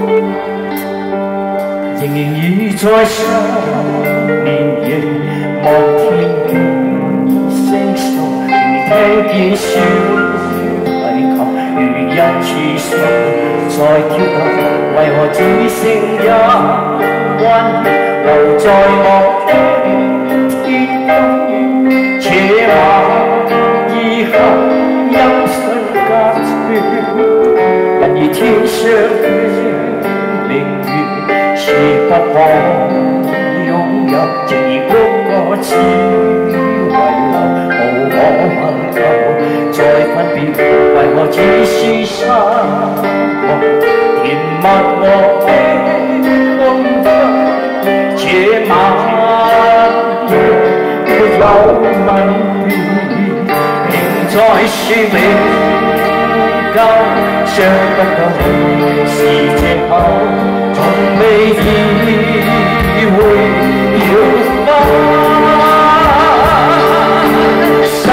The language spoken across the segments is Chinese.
仍然倚在失眠夜，望天星宿，仍聽見小米球如一次水在跳動，為何只剩一彎月留在我的天空？且晚以後音訊隔絕，人如天上的明月，是不可擁有，情而谷歌只遺留，無可問求再分別，為何只是失望？甜蜜和的空虛，這晚夜沒有吻別，仍在說永久，想不到是藉口，從未意會要分手，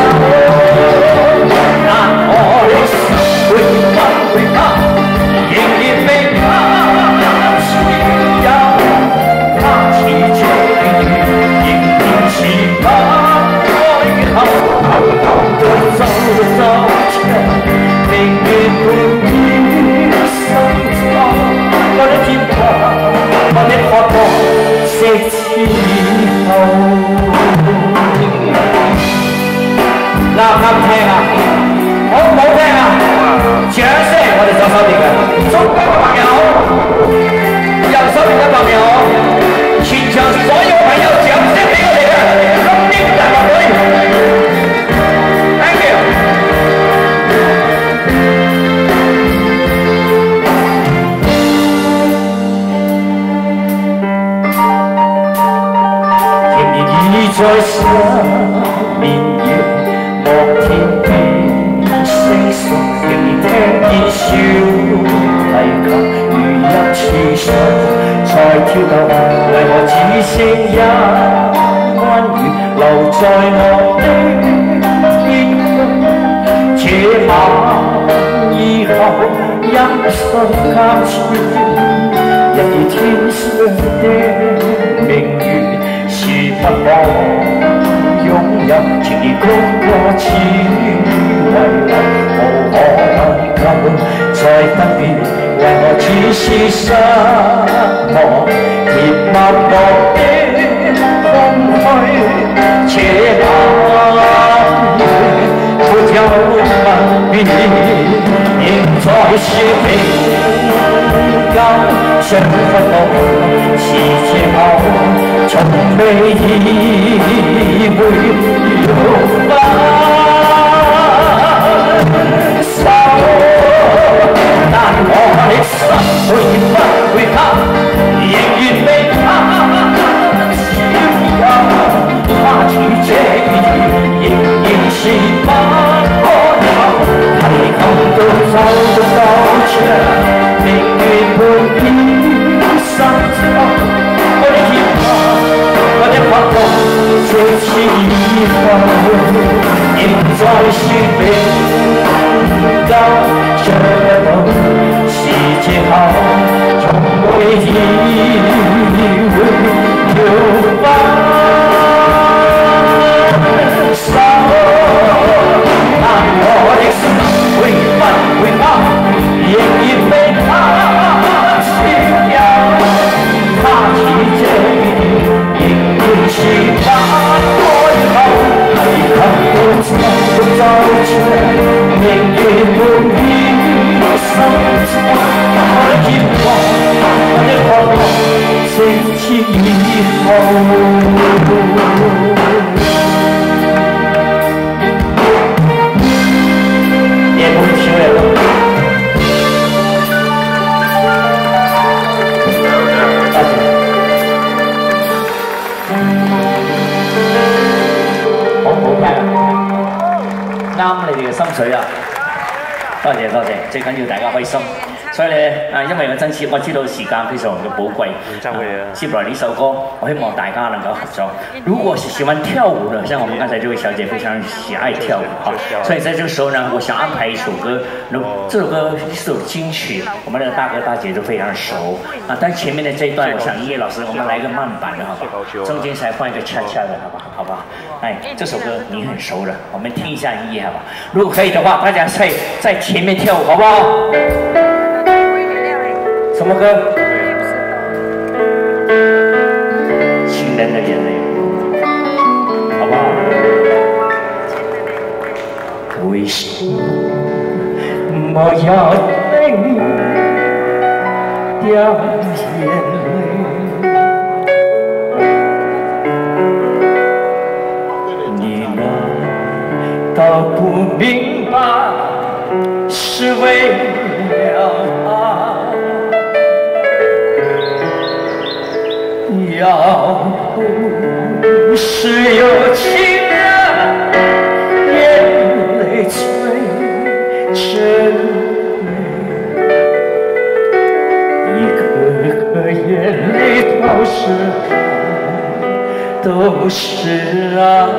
但我的心會不會怕，仍然未怕只有他似這仍然是不開口，偷走明月半點心痛，我的天堂，我的渴望，食之後。啱唔啱聽啊？好唔好聽啊？掌聲！我哋左手邊嘅中間嘅朋友，右手邊嘅朋友，全場所有朋友掌聲俾我哋啊！金英大樂隊 ，thank you。在失眠夜，望天邊星宿，仍然聽見小提琴如一次水在跳動，為何只剩一彎月留在我的天空？這晚以後音訊隔絕，人如天上的明月。是不可擁有，情而谷歌只遺留，無可挽救再分別，為何只是失望？甜蜜樂的空虛，這晚沒有吻別，仍在說永久，想不到是藉口。從未意會要分手，但我的心會不會怕，仍然未怕只有他似這仍然是不開口，提琴到奏長，明月半點心痛。我的渴望，這次以後，仍在說永久，想不到是藉口，從未意會要分手，但我的心會不會怕，仍然未怕只有他似這是不開口，提琴到奏長，明月半點心痛，我的願望，我的渴望，直至以後。夜半小人。啱你哋嘅心水啊！多謝多謝，最緊要大家開心。 所以咧因為嗰陣時我知道時間非常嘅寶貴，接落來呢首歌，我希望大家能夠合作。如果是喜歡跳舞的，像我們剛才這位小姐非常喜愛跳舞哈，所以在這個時候呢，我想安排一首歌，這首歌是首金曲，我們的大哥大姐都非常熟啊。但前面的這一段，我想音樂老師，我們來個慢版的好不好？中間才換一個恰恰的，好不好？好不好？哎，這首歌你很熟的，我們聽一下音樂好不好？如果可以的話，大家在前面跳舞好不好？什麼歌？情人的眼淚，好不好？為什麼要對你掉眼淚？你難道不明白是為了他？要不是有情人眼淚最珍貴，一顆顆眼淚都是愛。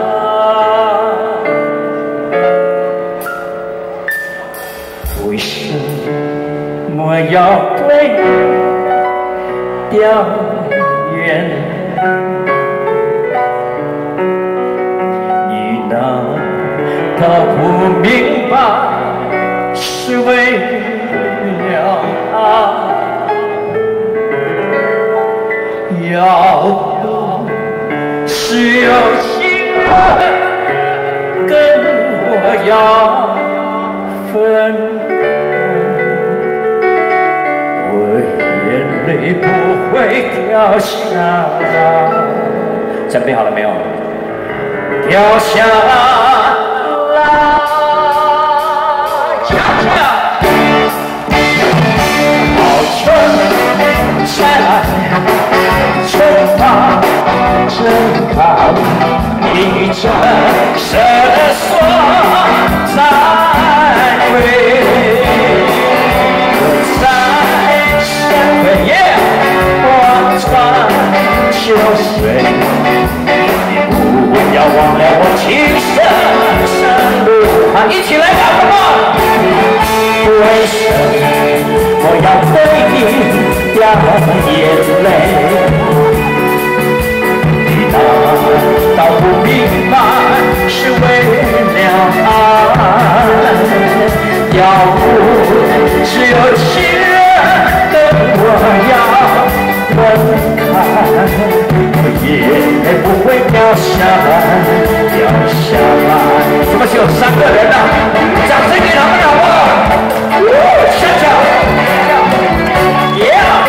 為什麼要對你掉眼淚？你難道不明白是為了他？要不是有情人跟我要分開，我眼淚不會掉下來。準備好了沒有？掉下來，恰恰，好春再來，春花正開，你正捨得說再會。秋水，你不要忘了我情深深路啊！一起來吧，好不好？為什麼我要對你掉眼淚？你難道不明白是為了愛？要不只有情人跟我要分開，我也不會掉下來，掉下來。怎麼只有3個人呢？掌聲給他們好不好？恰恰 ，Yeah，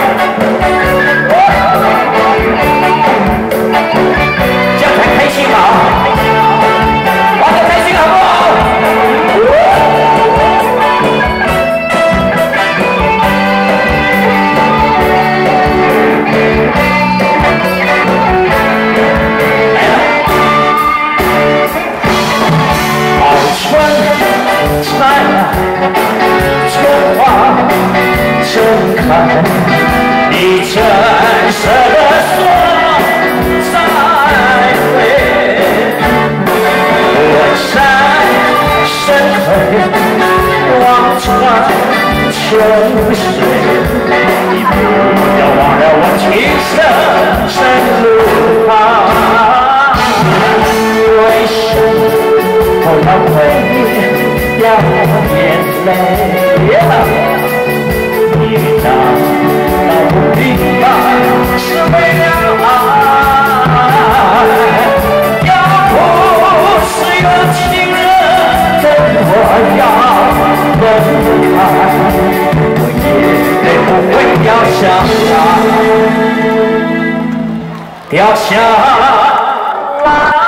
這樣才開心嘛，玩得開心好不好？春花正開，你正捨得說再會。我在深海望穿秋水，你不要忘了我情深深路旁。為什麼我要為你掉眼淚？你難道不明白是為了愛？要不是有情人跟我要分開，我也不會掉下來，掉下來。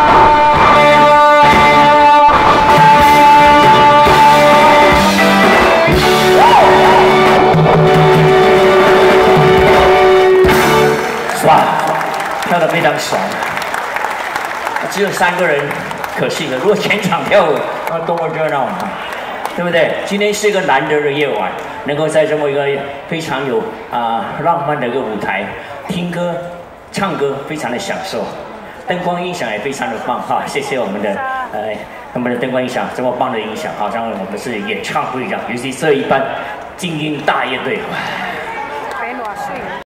哇，跳得非常爽，只有3個人，可惜了。如果全場跳舞，那多麼熱鬧啊！ 对不对？今天是一个难得的夜晚，能够在这么一个非常有浪漫的一个舞台，听歌、唱歌，非常的享受。灯光音响也非常的棒哈，谢谢我们的他们的灯光音响这么棒的音响，好像我们是演唱会一样，尤其这一班精英大乐队。